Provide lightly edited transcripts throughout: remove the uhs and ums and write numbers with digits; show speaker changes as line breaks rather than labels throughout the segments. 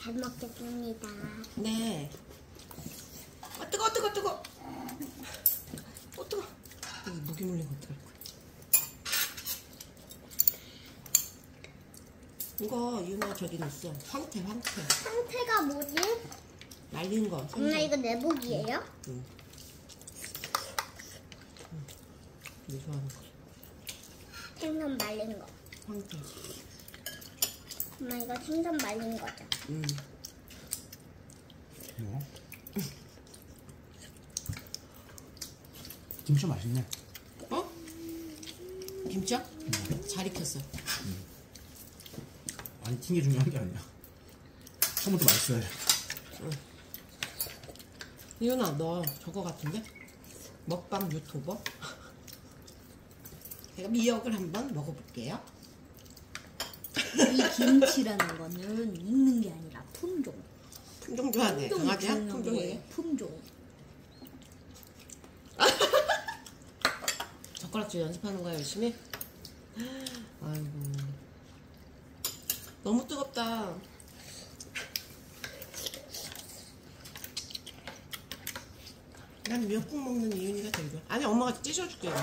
잘 먹겠습니다.
네. 아, 뜨거. 뜨거. 여기 모기 물린 거 어떡할 거야? 이거 유나 저기 넣었어. 황태.
상태가 뭐지?
말린 거.
엄마 이거 내복이에요?
응. 네 좋아하는 거.
생선 말린 거.
황태.
엄마 이거 생선 말린 거죠?
응.
뭐? 김치 맛있네.
어? 김치야? 잘 익혔어.
아니 튀는 게 중요한 게 아니야. 처음부터 맛있어야 돼.
이윤아 너 저거 같은데? 먹방 유튜버? 제가 미역을 한번 먹어볼게요.
이 김치라는 거는 익는 게 아니라 품종.
품종 좋아하네. 강아지야? 품종이에요?
품종.
젓가락질 연습하는 거야 열심히? 아이고 너무 뜨겁다. 난 미역국 먹는 이윤이가 제일 좋아. 아니 엄마가 찢어줄게.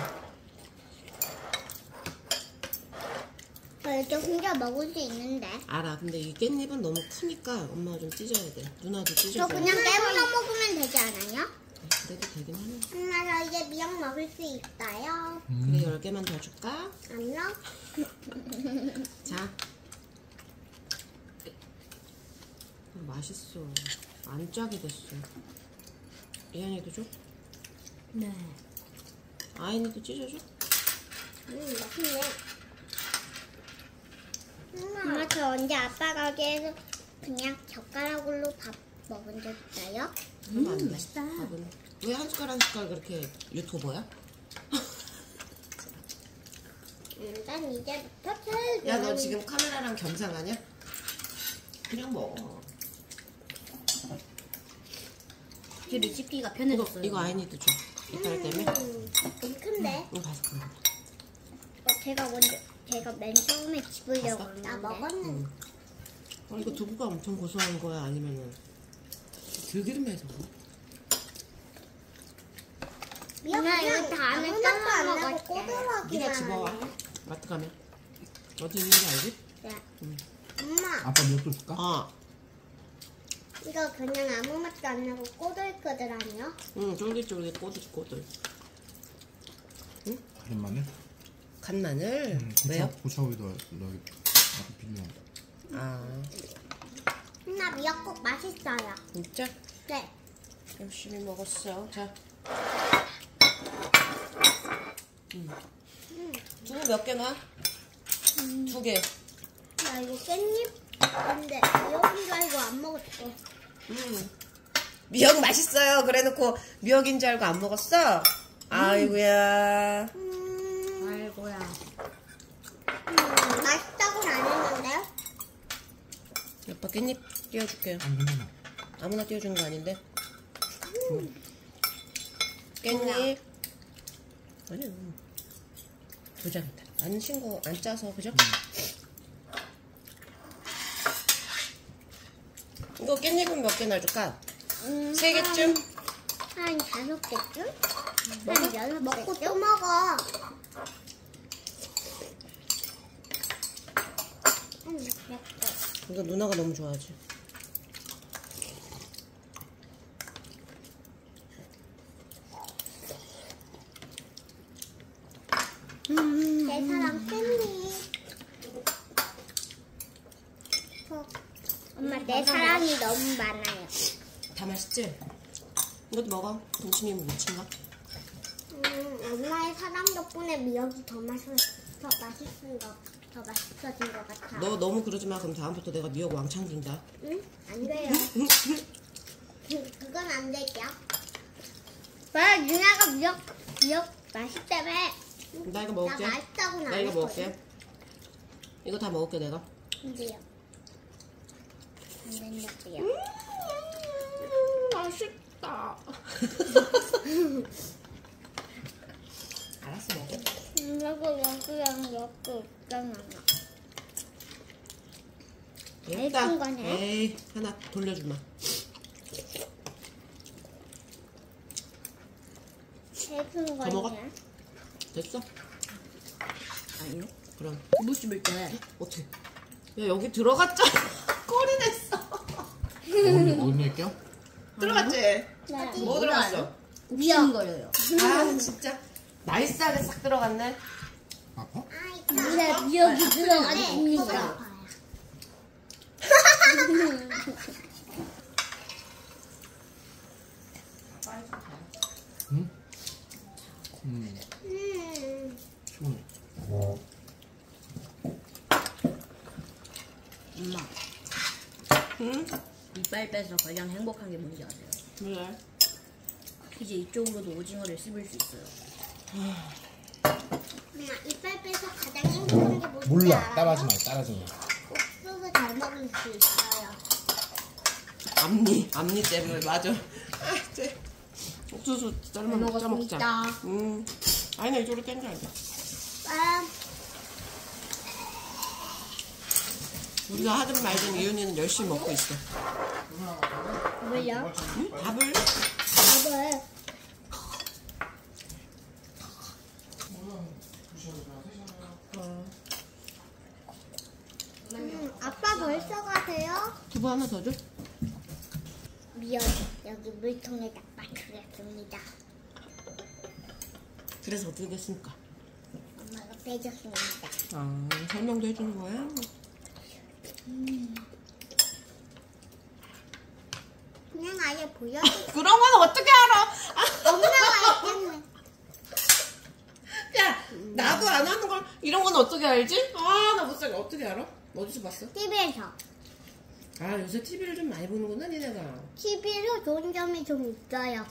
저 이렇게 혼자 먹을 수 있는데.
알아. 근데 이 깻잎은 너무 크니까 엄마가 좀 찢어야 돼. 누나도
저
찢어줘.
그냥 깨물어 먹으면 되지 않아요?
그래도 되긴 하네.
엄마 저 이제 미역 먹을 수 있어요?
그래 10개만 더 줄까?
아니요?
자. 맛있어. 안 짜게 됐어. 이한이도 줘?
네.
아인이도 찢어줘?
맛있네. 엄마 저 언제 아빠 가게에서 그냥 젓가락으로 밥 먹은 적 있어요?
그러면 안 돼.
맛있다.
밥은. 왜 한 숟갈 그렇게 유튜버야?
난 이제부터 제일
야 너 지금 카메라랑 겸상하냐? 그냥 먹어.
제 레시피가
이거,
편해졌어요.
이거 아인이도 줘. 이빨 때문에.
좀 큰데?
이거 바삭한 거.
제가 맨 처음에 집으려고
봤어?
했는데. 나 먹었는데.
이거 두부가 엄청 고소한 거야? 아니면은 들기름에서?
누나 이거 다 안에 짠거 안 내고
네가 집어와. 마트 가면. 어디 있는지 알지?
네.
응.
엄마
아빠 미역도 줄까?
아,
이거 그냥 아무 맛도 안 나고 꼬들꼬들하네요.
응, 쫄깃쫄깃 꼬들꼬들.
다진 마늘?
간 마늘? 왜요?
고추하고도 넣어. 비벼.
아,
엄마 미역국 맛있어요.
진짜?
네.
열심히 먹었어. 자. 두부 몇 개 놔? 2개.
나 이거 깻잎 근데 미역인 줄 알고 안 먹었어.
미역 맛있어요. 그래 놓고 미역인 줄 알고 안 먹었어? 아이고야.
아이고야.
맛있다고는 안 했는데.
아빠 깻잎 띄워줄게.
안 괜찮아.
아무나 띄워주는 거 아닌데? 깻잎. 아니요. 2장이다. 안 신고, 안 짜서, 그죠? 이거 깻잎은 몇 개 놔줄까? 3개쯤?
한 5개쯤? 한 6개 먹고 또 먹어. 한 6개.
이거 누나가 너무 좋아하지.
내 사랑 깻잎. 엄마 내 사랑이 너무 많아요.
다 맛있지? 이것도 먹어. 동치미 무침가?
엄마의 사랑 덕분에 미역이 더 맛있어진 것 같아.
너 너무 그러지 마. 그럼 다음부터 내가 미역 왕창 준다.
응? 안 돼요. 그건 안 되죠. 왜 누나가 미역 맛있다며?
나 이거 먹을게.
나 맛있다고는
나
안
이거
했거든.
먹을게. 이거 다 먹을게 내가.
안 돼요. 안 된다고요.
맛있다. 알았어 먹어.
이거 여기랑 여기 있잖아. 큰 거네.
에이, 하나 돌려주마.
제일 큰
더 먹어?
거네.
됐어?
아니요.
그럼
이불 씹을 때
어떻게? 야, 여기 들어갔잖아. 꼬리 냈어.
어디 할게요?
들어갔지?
네.
뭐 들어갔어?
욱신거려요.
아, 진짜 나이스하게 싹 들어갔네.
아파?
근데 미역이 들어가니까.
응? 시원해.
엄마,
응?
이빨 빼서 가장 행복한 게 뭔지 아세요?
왜?
이제 이쪽으로도 오징어를 씹을 수 있어요.
엄마 이빨 빼서 가장 행복한 게 뭔지
몰라.
알아요?
따라하지 마. 따라하지 마.
옥수수 잘 먹을 수 있어요.
앞니 때문에 맞아. 아, 쟤 옥수수 썰면 먹자 먹자. 아니 나 이쪽으로 땡겨야지.
아,
우리가 하든 말든 이윤이는 열심히 먹고 있어.
왜요?
응? 밥을?
밥을 아빠 벌써 가세요?
두부 하나 더 줘?
미역 여기 물통에다 빠뜨렸습니다.
그래서 어떻게 됐습니까?
엄마가 빼줬습니다.
아, 설명도 해주는 거야?
그냥 아예 보여줘.
그런 건 어떻게 알아?
엄마가 했겠네.
야, 나도 안 하는 걸 이런 건 어떻게 알지? 아, 나 못 살게. 어떻게 알아? 어디서 봤어?
TV에서.
아, 요새 TV를 좀 많이 보는구나, 니네가.
TV에서 좋은 점이 좀 있어요.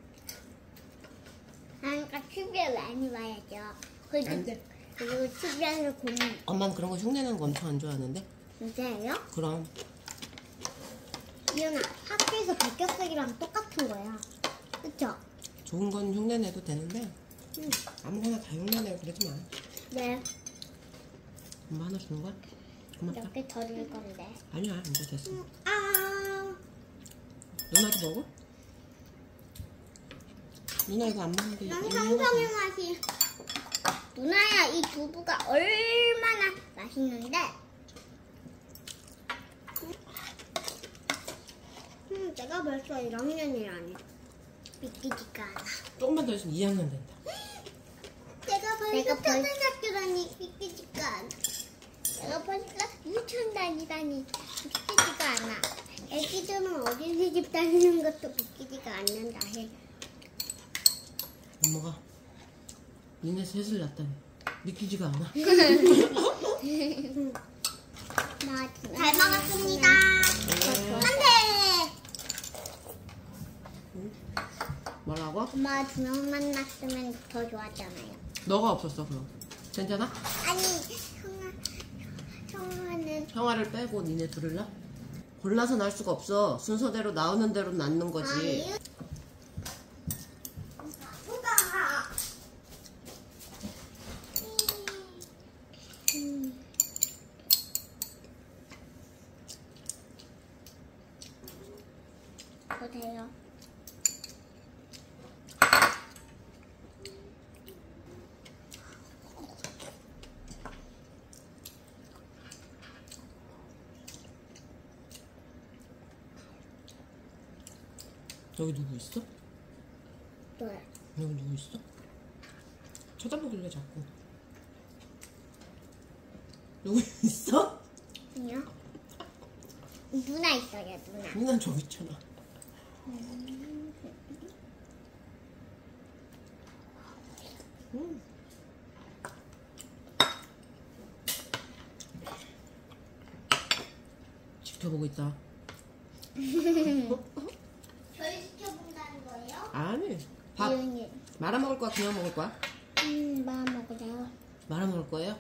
그러니까 TV에 많이 봐야죠.
안 돼.
그리고 TV에서 보는
엄마는 그런 거 흉내내는 거 엄청 안 좋아하는데?
진짜예요?
그럼.
이현아, 학교에서 백격색이랑 똑같은 거야. 그쵸?
좋은 건 흉내내도 되는데,
응.
아무거나 다 흉내내고 그러지 마.
네.
엄마 하나 주는 거야? 고맙다.
몇 개 더 줄 건데.
아니야, 이제 됐어.
아,
누나도 먹어? 누나 이거 안 먹는데.
난
이거
상상의 맛이. 누나야, 이 두부가 얼마나 맛있는데. 내가 벌써 1학년이라니. 믿기지가 않아.
조금만 더 있으면 2학년 된다.
내가 벌써 초등학교라니 믿기지가 않아. 내가 벌써 유치원 다니다니 믿기지가 않아. 애기들은 어린이집 다니는 것도 믿기지가 않는다 해.
엄마가 니네 셋을 낳다니 믿기지가 않아.
잘 먹었습니다. 안돼.
뭐라고?
엄마 두 명 만났으면 더 좋았잖아요.
너가 없었어 그럼. 괜찮아?
아니 형아는
형아를 빼고 니네 둘을 낳아? 골라서 낳을 수가 없어. 순서대로 나오는 대로 낳는 거지.
보세요.
여기 누구 있어?
네.
여기 누구 있어? 쳐다보길래 자꾸. 누구 있어?
아니요. 누나 있어요, 누나.
누난 저기 있잖아. 지켜보고 있다.
저희 시켜본다는 거예요?
아니, 밥
이은이.
말아 먹을 거야? 그냥 먹을 거야?
마음 먹으세요.
말아 먹을 거예요?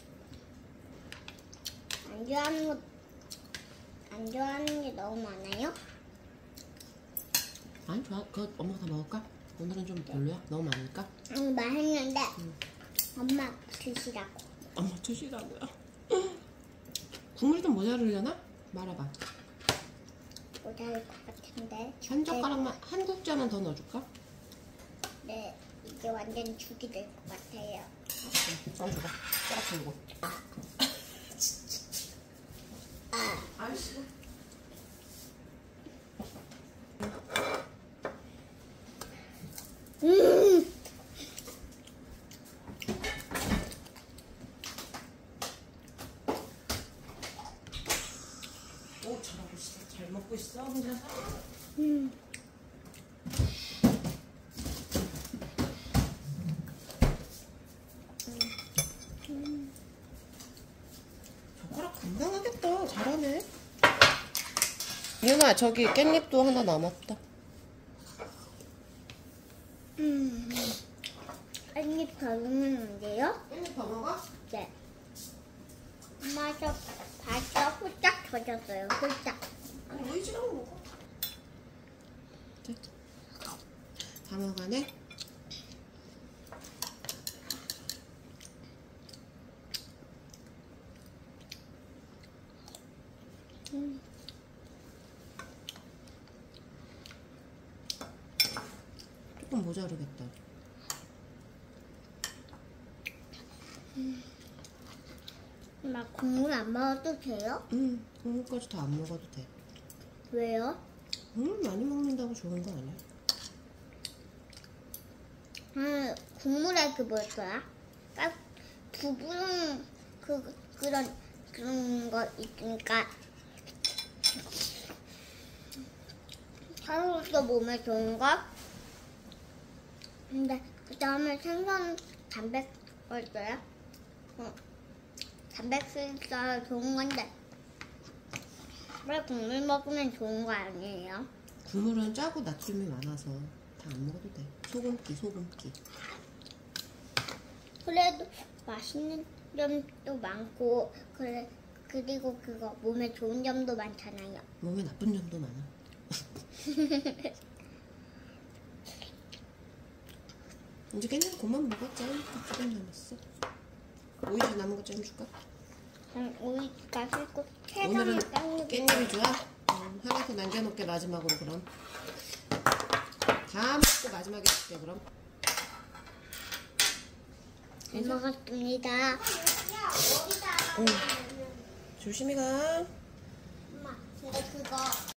안 좋아하는 게 너무 많아요?
아니 좋아. 그거 엄마가 다 먹을까? 오늘은 좀 별로야? 너무 많으니까?
아니, 맛있는데, 엄마 드시라고.
엄마 드시라고요. 국물이 좀 모자르려나? 말아봐.
모자랄 것 같은데.
한 젓가락만, 한 국자만 더 넣어줄까?
네, 이게 완전 죽이 될 것 같아요.
써줘봐. 숟가락 들고. 알았어. 오, 잘하고 있어. 잘 먹고 있어, 혼자서? 젓가락 금방 하겠다. 잘하네. 이윤아, 저기 깻잎도 하나 남았다.
한입 더 넣으면 안 돼요?
깻잎 더 먹어?
네. 엄마 저 발가 홀짝 젖었어요. 홀짝.
아니, 의지랑 먹어. 다 먹어가네? 조금 모자르겠다.
엄마 국물 안 먹어도 돼요?
응, 국물까지 다 안 먹어도 돼.
왜요?
많이 먹는다고 좋은 거 아니야?
국물에 그 뭐였더라? 부부는 그런 거 있으니까 사료로서 몸에 좋은 거. 근데 그 다음에 생선 단백질이었어요? 단백질 있어서 좋은 건데 왜 국물 먹으면 좋은 거 아니에요?
국물은 짜고 나트륨이 많아서 다 안 먹어도 돼. 소금기.
그래도 맛있는 점도 많고 그리고 그거 몸에 좋은 점도 많잖아요.
몸에 나쁜 점도 많아. 이제 깻잎 그만 먹어. 조금 남았어. 오이지 남은 거 좀 줄까?
오이가 싫고
오늘은
세상에
깻잎이 좋아? 하나 더 남겨놓게 마지막으로 그럼. 다 먹고 마지막에 줄게 그럼.
잘 먹었습니다.
조심히 가.
엄마, 근데 그거